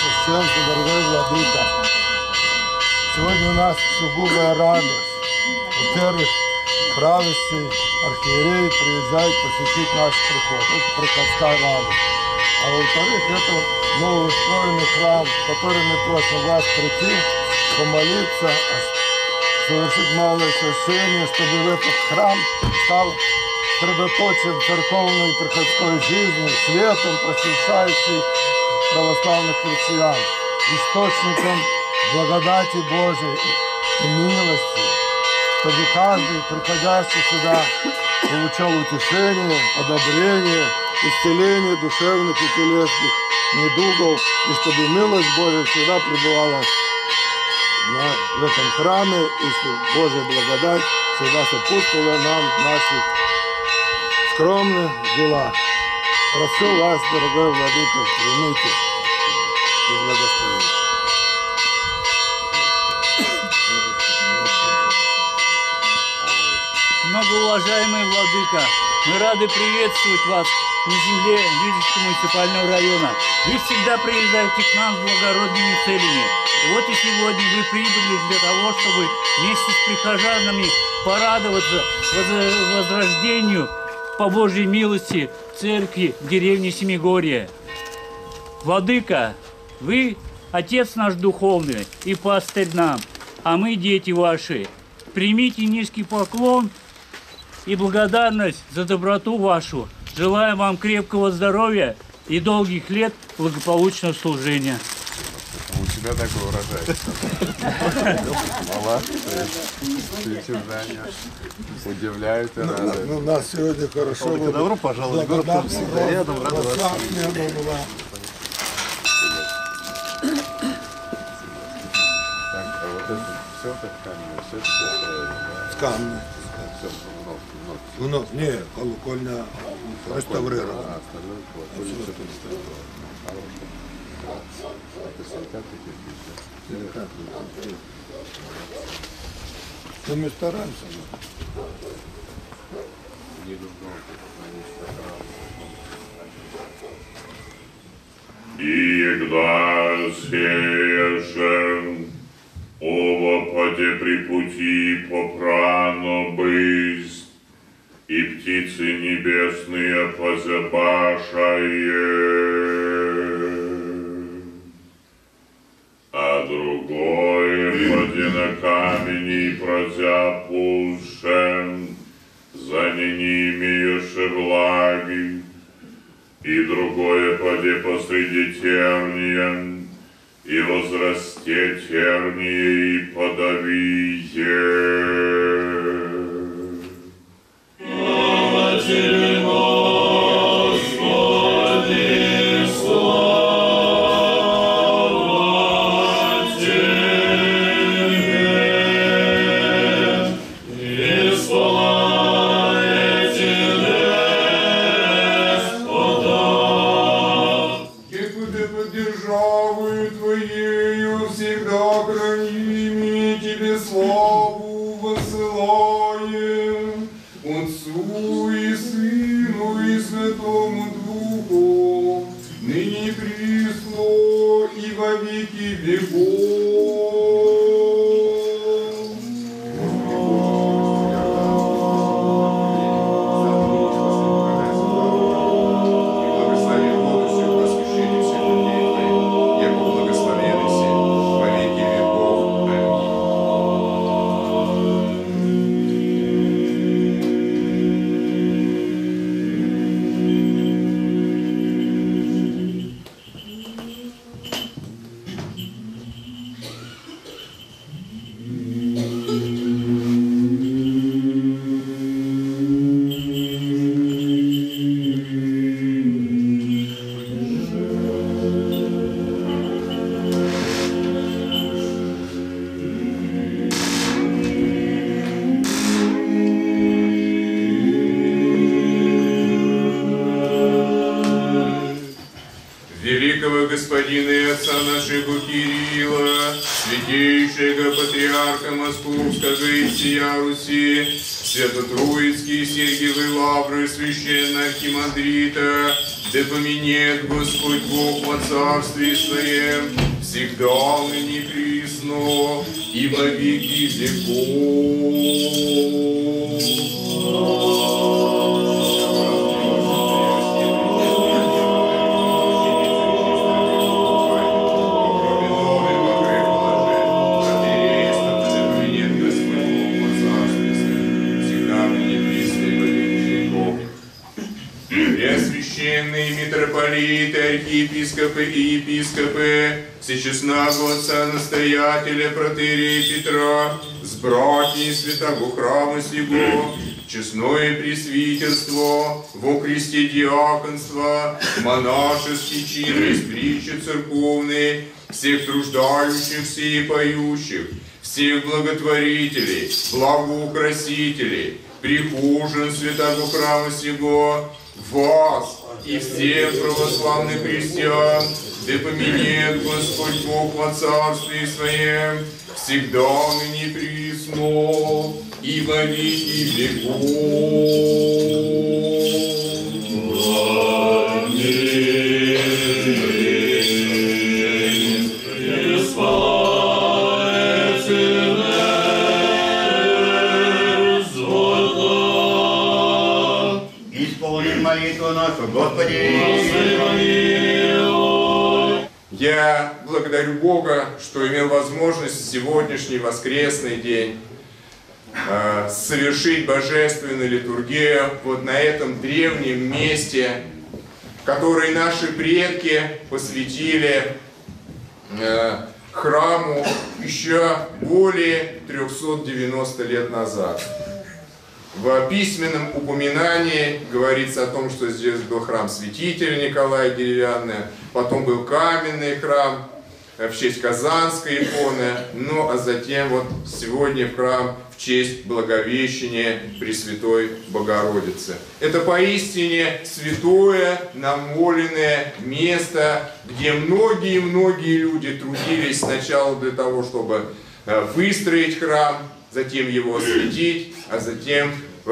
Преосвященство, дорогой владыка. Сегодня у нас сугубая радость. Во-первых, правящий архиерей приезжает посетить наш приход. Это приходская радость. А во-вторых, это новоустроенный храм, в который мы просим вас прийти, помолиться, совершить малое священие, чтобы этот храм стал средоточием церковной и приходской жизни, светом, просвещающий православных христиан, источником благодати Божией и милости, чтобы каждый, приходящий сюда, получал утешение, одобрение, исцеление душевных и телесных недугов, и чтобы милость Божия всегда пребывала в этом храме, и чтобы Божья благодать всегда сопутствовала нам в наших скромных делах. Прошу вас, дорогой владыка, примите и благословите. Многоуважаемый владыка, мы рады приветствовать вас на земле Витебского муниципального района. Вы всегда приезжаете к нам с благородными целями. И вот и сегодня вы прибыли для того, чтобы вместе с прихожанами порадоваться возрождению по Божьей милости церкви в деревне Семигорье. Владыка, вы Отец наш духовный и пастырь нам, а мы дети ваши. Примите низкий поклон и благодарность за доброту вашу. Желаю вам крепкого здоровья и долгих лет благополучного служения. У тебя такой урожай. Молодцы. Удивляют и радуют. Ну, нас сегодня хорошо. Добро пожаловать. Город там всегда рядом, рад вас видеть. Так, а вот это все так камень, все это С камня. все Ну, не, колокольня реставрирована. А остальное улица реставрирована. Это силикатный кирпич, да? Но мы стараемся. Не нужно, Иегда сеяшем, овопаде при пути попрано бысть, и птицы небесные позабашае, а другое поде на камени прозяпушем, за не имеешь влаги, и другое поде посреди терния, и возрасте терние и подавие. Слава Тебе, Господи, слава Тебе, и слава Тебе, Господа. Якуда под державою Твоею всегда храними, Тебе славу высылаем, Отцу и Сыну и Святому Духу, ныне и присно и во веки веков. Благослови Бога всех просвещений всех людей Твоих, яко благословен си во веки веков. Великого Господина и Отца нашего Кирилла, святейшего Патриарха Московского и всея Руси, Свято-Троицкие Сергиевы Лавры, Священного Архимандрита, да поменет Господь Бог во царстве Своем, всегда ныне присно и во веки Преосвященные митрополиты, архиепископы и епископы, всечестного отца-настоятеля протоиерея Петра, с братьями святого храма сего, честное пресвитерство, во Христе диаконство, монашеский чин и притчи церковные, всех труждающихся и поющих, всех благотворителей, благоукрасителей, прихожан святого храма сего, вас и всех православных христиан, да поменет Господь Бог во царстве Своем, всегда ныне присно и во веки веков. Молитву нашу, Господи. Я благодарю Бога, что имел возможность в сегодняшний воскресный день совершить божественную литургию вот на этом древнем месте, который наши предки посвятили храму еще более 390 лет назад. В письменном упоминании говорится о том, что здесь был храм святителя Николая деревянный, потом был каменный храм в честь Казанской иконы, ну а затем вот сегодня в храм в честь Благовещения Пресвятой Богородицы. Это поистине святое, намоленное место, где многие люди трудились сначала для того, чтобы выстроить храм, затем его осветить, а затем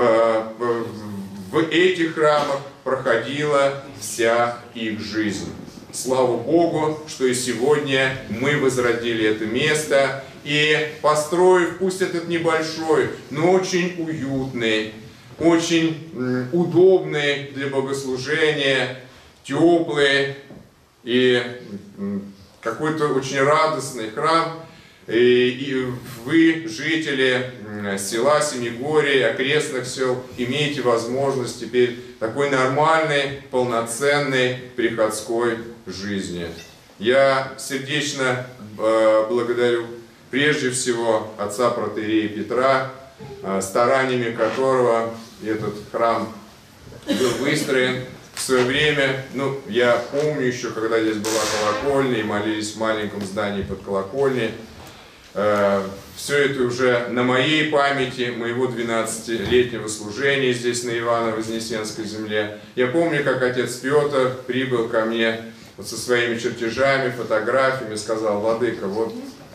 в этих храмах проходила вся их жизнь. Слава Богу, что и сегодня мы возродили это место и, построив, пусть этот небольшой, но очень уютный, очень удобный для богослужения, теплый и какой-то очень радостный храм, и вы, жители села Семигорье, окрестных сел, имеете возможность теперь такой нормальной, полноценной приходской жизни. Я сердечно благодарю прежде всего отца протоиерея Петра, стараниями которого этот храм был выстроен. В свое время, я помню еще, когда здесь была колокольня и молились в маленьком здании под колокольней. Все это уже на моей памяти, моего 12-летнего служения здесь на Ивано-Вознесенской земле. Я помню, как отец Петр прибыл ко мне вот со своими чертежами, фотографиями, сказал: владыка, вот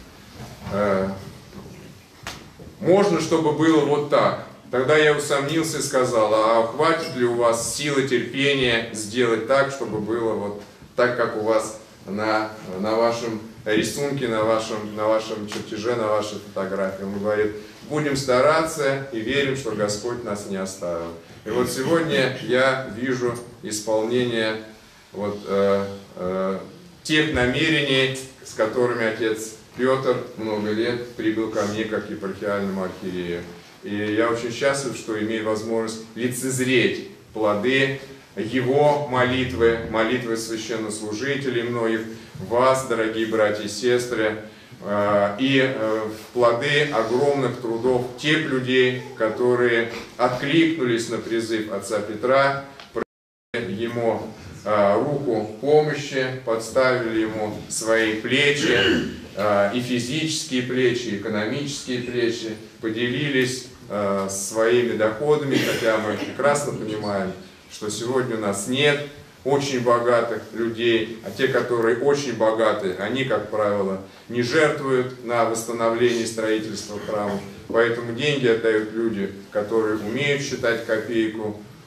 можно, чтобы было вот так. Тогда я усомнился и сказал: а хватит ли у вас силы, терпения сделать так, чтобы было вот так, как у вас на вашем рисунке, на вашем чертеже, на вашей фотографии? Он говорит: будем стараться и верим, что Господь нас не оставил. И вот сегодня я вижу исполнение вот, тех намерений, с которыми отец Петр много лет прибыл ко мне как епархиальному архиерею. И я очень счастлив, что имею возможность лицезреть плоды его молитвы, молитвы священнослужителей многих, вас, дорогие братья и сестры, и плоды огромных трудов тех людей, которые откликнулись на призыв отца Петра, протянули ему руку помощи, подставили ему свои плечи, и физические плечи, и экономические плечи, поделились своими доходами, хотя мы прекрасно понимаем, что сегодня у нас нет очень богатых людей, а те, которые очень богаты, они, как правило, не жертвуют на восстановление и строительство храмов. Поэтому деньги отдают люди, которые умеют считать копейку,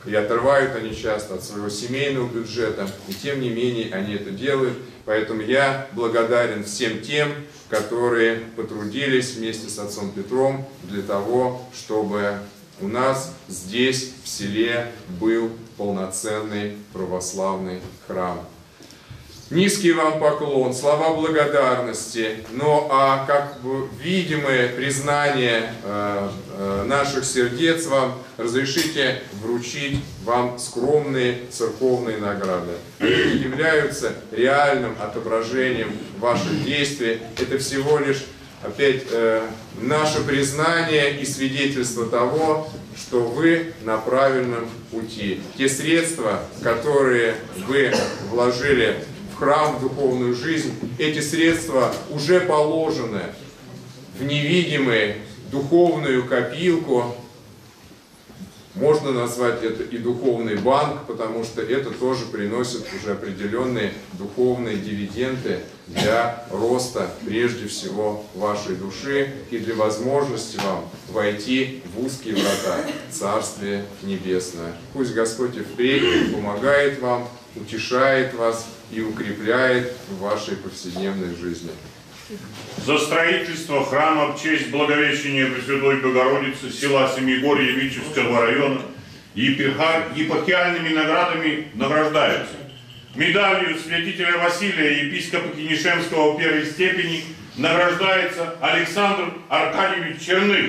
и отрывают они часто от своего семейного бюджета, и тем не менее они это делают. Поэтому я благодарен всем тем, которые потрудились вместе с отцом Петром для того, чтобы у нас здесь, в селе, был полноценный православный храм. Низкий вам поклон, слова благодарности, ну а как видимое признание наших сердец вам, разрешите вручить вам скромные церковные награды. Они являются реальным отображением ваших действий. Это всего лишь опять наше признание и свидетельство того, что вы на правильном пути. Те средства, которые вы вложили в храм, в духовную жизнь, эти средства уже положены в невидимую духовную копилку. Можно назвать это и духовный банк, потому что это тоже приносит уже определенные духовные дивиденды для роста, прежде всего, вашей души и для возможности вам войти в узкие врата Царствия Небесное. Пусть Господь и впредь помогает вам, утешает вас и укрепляет в вашей повседневной жизни. За строительство храма в честь Благовещения Пресвятой Богородицы села Семигорье Витебского района епархиальными наградами награждаются: медалью святителя Василия, епископа Кинешемского первой степени, награждается Александр Аркадьевич Черных.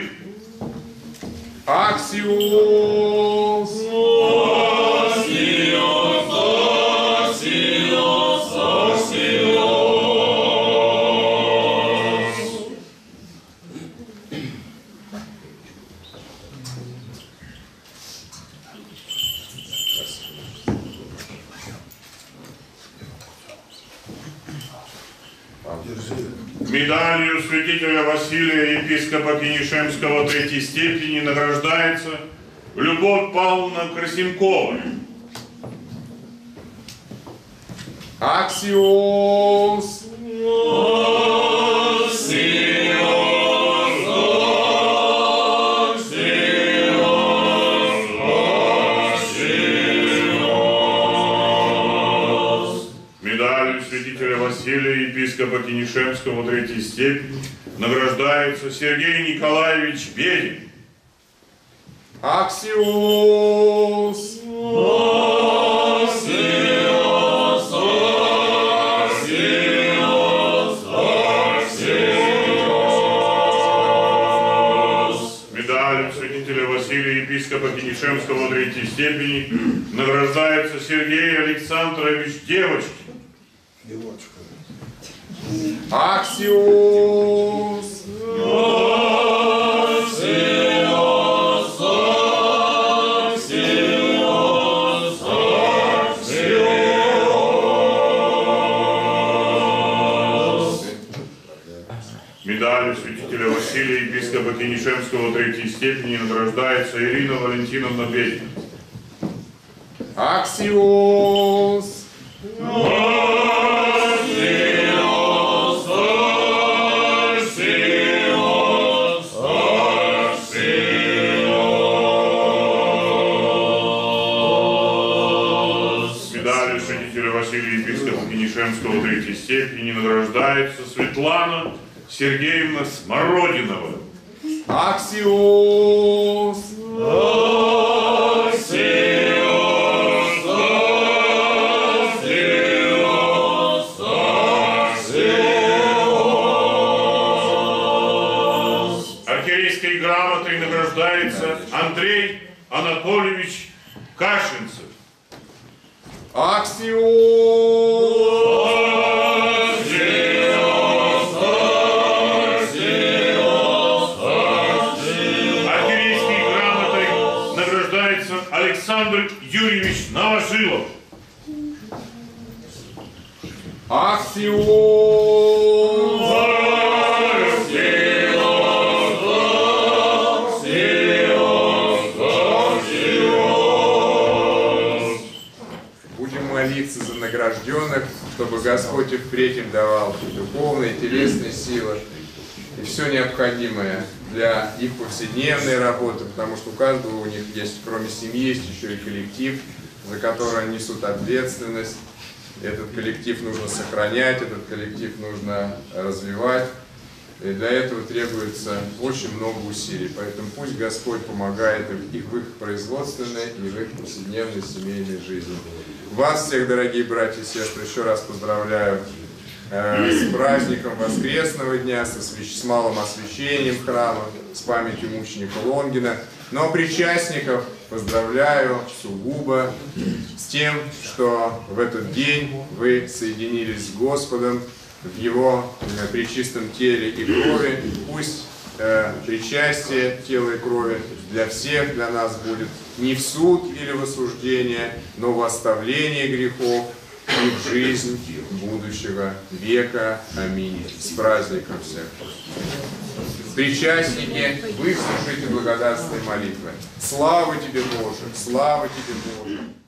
Аксиос! Медалью святителя Василия, епископа Кинешемского третьей степени, награждается Любовь Павловна Красенкова. Аксиос! Медалью святителя Василия, епископа Кинешемского третьей степени, награждается Сергей Николаевич Бедин. Аксиос! Медалью святителя Василия, епископа Кинешемского третьей степени, награждается Сергей Александрович Девочкин. Аксиос! Медалью святителя Василия, епископа Кинешемского третьей степени, награждается Ирина Валентиновна Бедина. Аксиос! Медалью святителя Василия, епископа Кинешемского третьей степени, награждается Светлана Сергеевна Смородинова. Аксиос! Архиерейской грамотой награждается Андрей Анатольевич Кашинцев. Аксиос! Архиерейской грамотой награждается Александр Юрьевич Новожилов. Аксиос! Будем молиться за награжденных, чтобы Господь и впредь им давал духовные и телесные силы. и все необходимое для их повседневной работы, потому что у каждого у них есть, кроме семьи, есть еще и коллектив, за который они несут ответственность. Этот коллектив нужно сохранять, этот коллектив нужно развивать. И для этого требуется очень много усилий. Поэтому пусть Господь помогает им в их производственной и в их повседневной семейной жизни. Вас всех, дорогие братья и сестры, еще раз поздравляю с праздником Воскресного дня, с малым освящением храма, с памятью мученика Лонгина. Но причастников поздравляю сугубо с тем, что в этот день вы соединились с Господом в Его пречистом теле и крови. Пусть причастие тела и крови для всех, для нас будет не в суд или в осуждение, но в оставление грехов и в жизнь будущего века. Аминь. С праздником всех. Причастники, вы слушайте благодарственной молитвы. Слава тебе, Боже! Слава тебе, Боже!